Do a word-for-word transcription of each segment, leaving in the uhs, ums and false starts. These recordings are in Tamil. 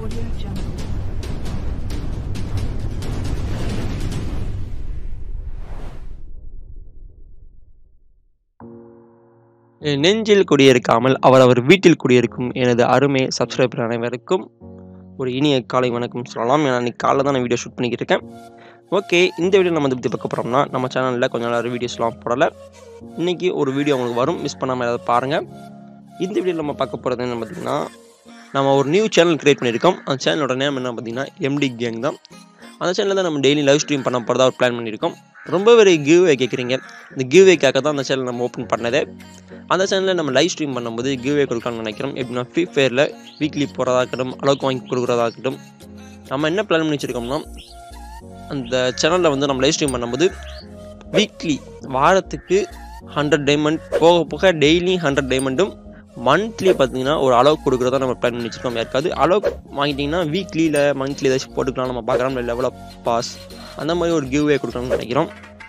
நெஞ்சில் குடியிருக்காமல் அவரவர் வீட்டில் குடியிருக்கும் எனது அருமை சப்ஸ்கிரைபர் அனைவருக்கும் ஒரு இனிய காலை வணக்கம் சொல்லலாம். ஏன்னா இன்னைக்கு காலைல தான் நான் வீடியோ ஷூட் பண்ணிக்கிட்டு இருக்கேன். ஓகே, இந்த வீடியோ நம்ம பற்றி பார்க்க போகிறோம்னா, நம்ம சேனலில் கொஞ்சம் நேரம் வீடியோஸ்லாம் போடலை. இன்றைக்கி ஒரு வீடியோ உங்களுக்கு வரும், மிஸ் பண்ணாமல் ஏதாவது பாருங்கள். இந்த வீடியோவில் நம்ம பார்க்க போகிறது என்ன பார்த்திங்கன்னா, நம்ம ஒரு நியூ சேனல் க்ரியேட் பண்ணியிருக்கோம். அந்த சேனலோட நேம் என்ன பார்த்திங்கன்னா எம்டி கேங் தான். அந்த சேனலில் தான் நம்ம டெய்லி லைவ் ஸ்ட்ரீம் பண்ண போகிறதா ஒரு பிளான் பண்ணியிருக்கோம். ரொம்ப ஒரு கிவ்வே கேட்குறீங்க. இந்த கிவ்வேக்காக தான் அந்த சேனல் நம்ம ஓப்பன் பண்ணதே. அந்த சேனலில் நம்ம லைவ் ஸ்ட்ரீம் பண்ணும்போது கிவ்வே கொடுக்கலாம்னு நினைக்கிறோம். எப்படின்னா ஃப்ரீ ஃபயரில் வீக்லி போகிறதா இருக்கட்டும், அலோக் வாங்கி கொடுக்குறதா இருக்கட்டும். நம்ம என்ன பிளான் பண்ணி வச்சுருக்கோம்னா, அந்த சேனலில் வந்து நம்ம லைவ் ஸ்ட்ரீம் பண்ணும்போது வீக்லி வாரத்துக்கு ஹண்ட்ரட் டைமண்ட் போக போக டெய்லி ஹண்ட்ரட் டைமண்டும் மந்த்லி பார்த்தீங்கன்னா ஒரு அலோக் கொடுக்குறதா நம்ம பிளான் பண்ணி வச்சுருக்கோம். யாருக்காவது அலோக் வாங்கிட்டிங்கன்னா வீக்லியில் மந்த்லி ஏதாச்சும் போட்டுக்கலாம். நம்ம பார்க்குறோம் லெவல் ஆஃப் பாஸ் அந்த மாதிரி ஒரு கிவ்வே கொடுக்கலாம்னு நினைக்கிறோம்.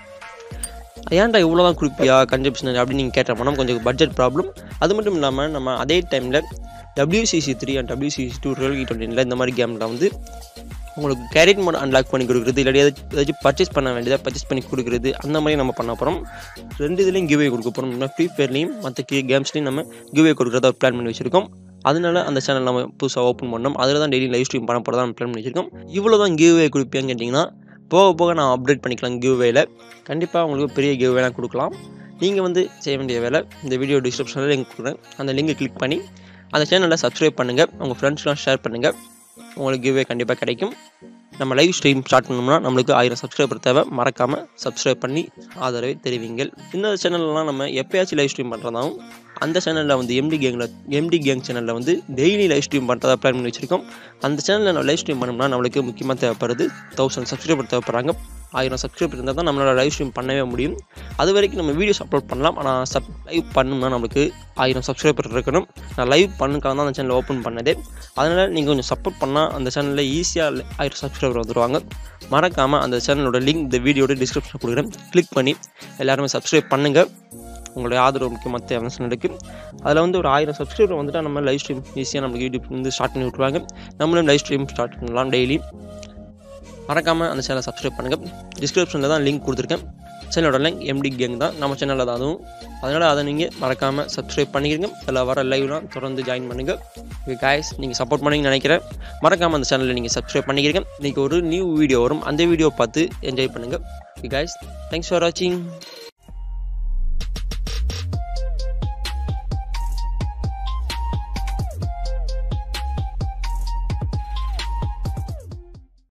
ஏன்டா இவ்வளோ தான் கொடுப்பியா கன்சப்ஷன் அப்படின்னு நீங்கள் கேட்டோம்னா கொஞ்சம் பட்ஜெட் ப்ராப்ளம். அது மட்டும் இல்லாமல் நம்ம அதே டைமில் WCC three and WCC two டுவெல் டுவெண்ட்டியில் இந்த மாதிரி கேமில் வந்து உங்களுக்கு கேரட் மோட் அன்லாக் பண்ணி கொடுக்குறது, இல்லாட்டி ஏதாச்சும் ஏதாச்சும் பர்ச்சேஸ் பண்ண வேண்டியதாக பர்ச்சேஸ் பண்ணி கொடுக்குறது, அந்த மாதிரி நம்ம பண்ண போகிறோம். ரெண்டு இதுலேயும் கிவ்வே கொடுக்க போகிறோம். ஃப்ரீ ஃபயர்லேயும் மற்ற கேம்ஸ்லேயும் நம்ம கிவ்வே கொடுக்குறதா ஒரு பிளான் பண்ணி வச்சுருக்கோம். அதனால அந்த சேனல் நம்ம புதுசாக ஓப்பன் பண்ணோம். அதில் தான் டெய்லி லைவ் ஸ்ட்ரீம் பண்ண போகிறதா நம்ம பிளான் பண்ணி வச்சுருக்கோம். இவ்வளோ தான் கிவ்வே கொடுப்பேன்னு கேட்டிங்கன்னா போக போக நான் அப்டேட் பண்ணிக்கலாம். கிவ்வேல கண்டிப்பாக உங்களுக்கு பெரிய கிவ்வேலாம் கொடுக்கலாம். நீங்கள் வந்து செய்ய வேண்டிய வேலை, இந்த வீடியோ டிஸ்கிரிப்ஷனில் லிங்க் கொடுக்குறேன். அந்த லிங்கை கிளிக் பண்ணி அந்த சேனலில் சப்ஸ்கிரைப் பண்ணுங்கள். உங்கள் ஃப்ரெண்ட்ஸ்லாம் ஷேர் பண்ணுங்கள். உங்களுக்கு கிவ்வே கண்டிப்பாக கிடைக்கும். நம்ம லைவ் ஸ்ட்ரீம் ஸ்டார்ட் பண்ணோம்னா நம்மளுக்கு ஆயிரம் சப்ஸ்கிரைபர் தேவை. மறக்காமல் சப்ஸ்கிரைப் பண்ணி ஆதரவை தெரிவிங்கள். இந்த சேனல்லாம் நம்ம எப்போயாச்சும் லைவ் ஸ்ட்ரீம் பண்ணுறதாவும், அந்த சேனலில் வந்து எம்டி கேங்கில் எம்டி கேங் சேனலில் வந்து டெய்லி லைவ் ஸ்ட்ரீம் பண்ணுறதா பிளான் பண்ணி வச்சுருக்கோம். அந்த சேனலில் நம்ம லைவ் ஸ்ட்ரீம் பண்ணோம்னா நம்மளுக்கு முக்கியமாக தேவைப்படுறது தௌசண்ட் சப்ஸ்கிரைபர் தேவைப்படுறாங்க. ஆயிரம் சப்ஸ்கிரைபர் இருந்தால் தான் நம்மளோட லைவ் ஸ்ட்ரீம் பண்ணவே முடியும். அது வரைக்கும் நம்ம வீடியோஸ் அப்லோட் பண்ணலாம். ஆனால் சப் லைவ் பண்ணணும்னா நம்மளுக்கு ஆயிரம் சப்ஸ்கிரைபர் இருக்கணும். நான் லைவ் பண்ணுக்காக தான் அந்த சேனல் ஓப்பன் பண்ணதே. அதனால் நீங்கள் கொஞ்சம் சப்போர்ட் பண்ணால் அந்த சேனலில் ஈஸியாக ஆயிரம் சப்ஸ்கிரைபர் வந்துடுவாங்க. மறக்காமல் அந்த சேனலோட லிங்க் இந்த வீடியோட டிஸ்கிரிப்ஷன் கொடுக்குறேன். கிளிக் பண்ணி எல்லாருமே சப்ஸ்கிரைப் பண்ணுங்கள். உங்களுடைய ஆதரவு முக்கியமாக தேவை சேனலுக்கு. அதில் வந்து ஒரு ஆயிரம் சப்ஸ்கிரைபர் வந்துட்டால் நம்ம லைவ் ஸ்ட்ரீம் ஈஸியாக நம்மளுக்கு யூடியூப் வந்து ஸ்டார்ட் பண்ணி விட்ருவாங்க. நம்மளும் லைவ் ஸ்ட்ரீம் ஸ்டார்ட் பண்ணலாம் டெய்லி. மறக்காமல் அந்த சேனலை சப்ஸ்கிரைப் பண்ணுங்கள். டிஸ்கிரிப்ஷனில் தான் லிங்க் கொடுத்துருக்கேன். சேனலோட லிங்க் எம்டி கேங் தான், நம்ம சேனலில் தான் அதுவும். அதனால் அதை நீங்கள் மறக்காமல் சப்ஸ்கிரைப் பண்ணிக்கிறீங்க. அதில் வர லைவ்லாம் தொடர்ந்து ஜாயின் பண்ணுங்கள். ஓகே காய்ஸ், நீங்கள் சப்போர்ட் பண்ணிங்கன்னு நினைக்கிறேன். மறக்காமல் அந்த சேனலில் நீங்கள் சப்ஸ்கிரைப் பண்ணிக்கிறீங்க. இன்றைக்கி ஒரு நியூ வீடியோ வரும், அந்த வீடியோ பார்த்து என்ஜாய் பண்ணுங்கள். ஓகே காய்ஸ், தேங்க்ஸ் ஃபார் வாட்சிங்.